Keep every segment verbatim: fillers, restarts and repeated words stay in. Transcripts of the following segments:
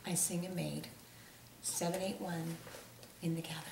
I sing a Maid, seven eight one in the gather.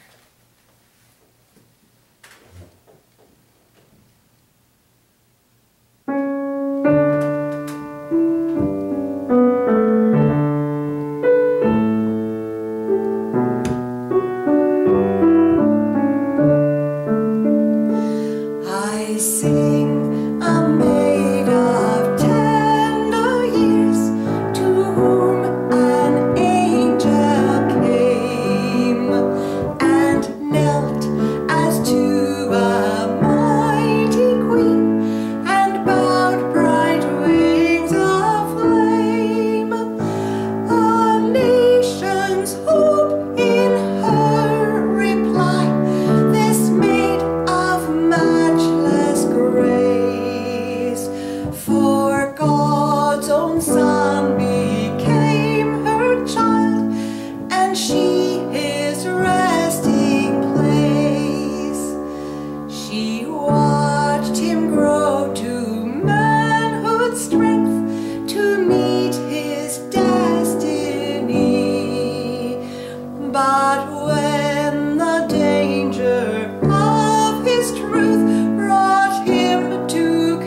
I sing a maid of tender years, to whom an angel came and knelt as to a mighty queen, and bowed bright wings of flame. A nation's hope in her reply, this maid of matchless grace. For God's own Son became her child, and she his resting place. She watched him grow to manhood strength, to meet his destiny. But when the danger of his truth brought him to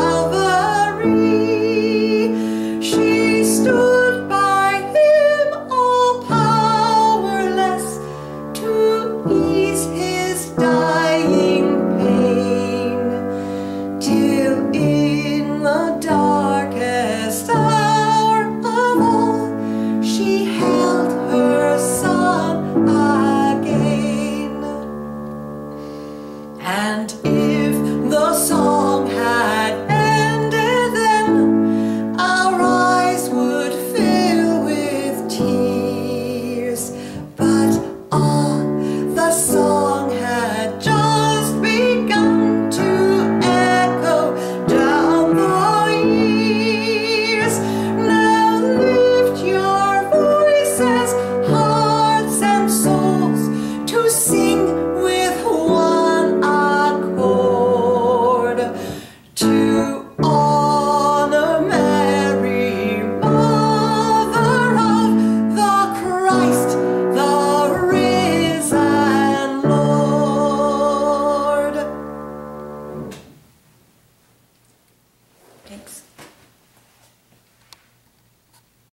Calvary, she stood by him all powerless to ease his dying pain, till in the darkest hour of all she held her son again. And if the song had ended then, our eyes would fill with tears. But ah, the song had just begun to echo down the years. Now lift your voices, hearts and souls, to sing